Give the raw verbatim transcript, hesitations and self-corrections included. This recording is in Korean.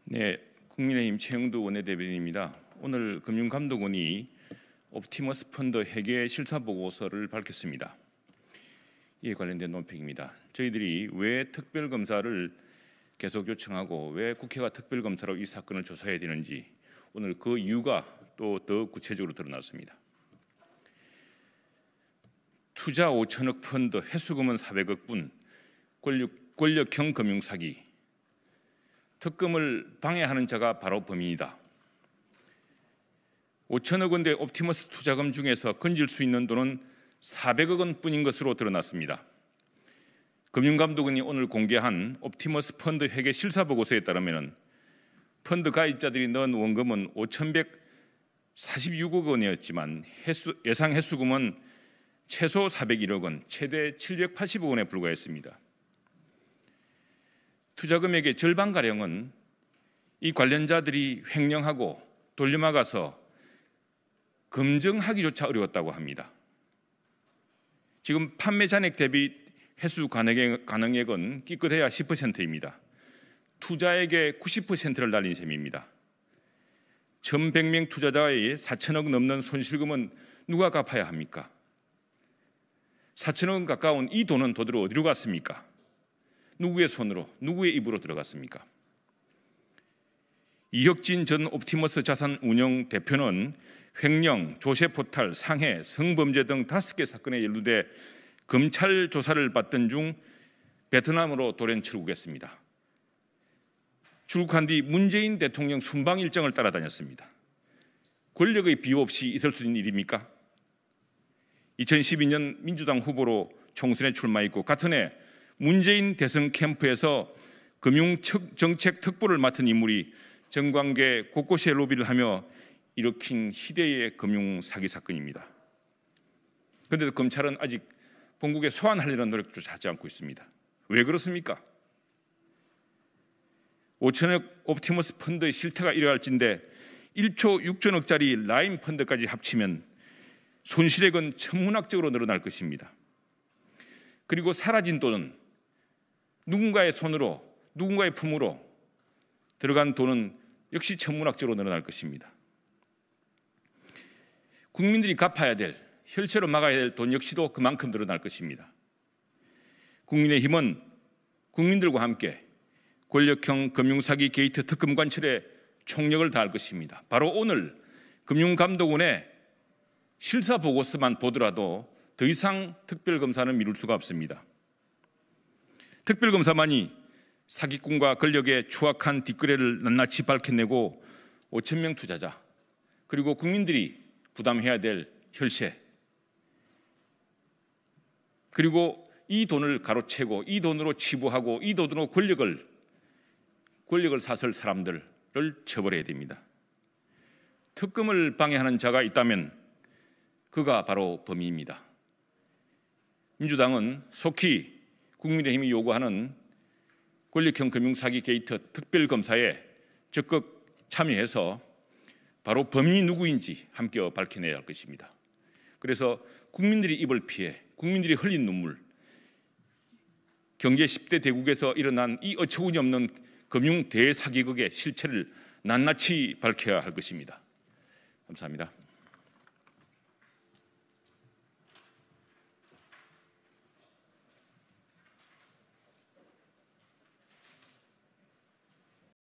네, 국민의힘 최영두 원내대변인입니다. 오늘 금융감독원이 옵티머스 펀드 회계 실사 보고서를 밝혔습니다. 이에 관련된 논평입니다. 저희들이 왜 특별검사를 계속 요청하고 왜 국회가 특별검사로 이 사건을 조사해야 되는지 오늘 그 이유가 또 더 구체적으로 드러났습니다. 투자 오천억 펀드, 회수금은 사백억 분, 권력, 권력형 금융사기, 특검을 방해하는 자가 바로 범인이다. 오천억 원대 옵티머스 투자금 중에서 건질 수 있는 돈은 사백억 원뿐인 것으로 드러났습니다. 금융감독원이 오늘 공개한 옵티머스 펀드 회계 실사 보고서에 따르면 펀드 가입자들이 넣은 원금은 오천백사십육억 원이었지만 회수, 예상 회수금은 최소 사백일억 원, 최대 칠백팔십억 원에 불과했습니다. 투자금액의 절반가량은 이 관련자들이 횡령하고 돌려막아서 검증하기조차 어려웠다고 합니다. 지금 판매 잔액 대비 회수 가능액, 가능액은 기껏해야 십 퍼센트입니다. 투자액의 구십 퍼센트를 날린 셈입니다. 천백 명 투자자의 사천억 넘는 손실금은 누가 갚아야 합니까? 사천억 원 가까운 이 돈은 도대체 어디로 갔습니까? 누구의 손으로, 누구의 입으로 들어갔습니까? 이혁진 전 옵티머스 자산운용 대표는 횡령, 조세포탈, 상해, 성범죄 등 다섯 개 사건에 연루돼 검찰 조사를 받던 중 베트남으로 돌연 출국했습니다. 출국한 뒤 문재인 대통령 순방 일정을 따라다녔습니다. 권력의 비유 없이 있을 수 있는 일입니까? 이천십이 년 민주당 후보로 총선에 출마했고 같은 해 문재인 대선 캠프에서 금융정책 특보를 맡은 인물이 정관계 곳곳에 로비를 하며 일으킨 희대의 금융 사기 사건입니다. 그런데도 검찰은 아직 본국에 소환하려는 노력조차 하지 않고 있습니다. 왜 그렇습니까? 오천억 옵티머스 펀드의 실태가 이러할진데 일조 육천억짜리 라임 펀드까지 합치면 손실액은 천문학적으로 늘어날 것입니다. 그리고 사라진 돈은 누군가의 손으로, 누군가의 품으로 들어간 돈은 역시 천문학적으로 늘어날 것입니다. 국민들이 갚아야 될, 혈세로 막아야 될 돈 역시도 그만큼 늘어날 것입니다. 국민의힘은 국민들과 함께 권력형 금융사기 게이트 특검 관철에 총력을 다할 것입니다. 바로 오늘 금융감독원의 실사 보고서만 보더라도 더 이상 특별검사는 미룰 수가 없습니다. 특별검사만이 사기꾼과 권력의 추악한 뒷거래를 낱낱이 밝혀내고 오천 명 투자자 그리고 국민들이 부담해야 될 혈세 그리고 이 돈을 가로채고 이 돈으로 치부하고 이 돈으로 권력을 권력을 사설 사람들을 처벌해야 됩니다. 특검을 방해하는 자가 있다면 그가 바로 범인입니다. 민주당은 속히 국민의힘이 요구하는 권력형 금융사기 게이트 특별검사에 적극 참여해서 바로 범인이 누구인지 함께 밝혀내야 할 것입니다. 그래서 국민들이 입을 피해 국민들이 흘린 눈물, 경제 십 대 대국에서 일어난 이 어처구니 없는 금융 대사기극의 실체를 낱낱이 밝혀야 할 것입니다. 감사합니다.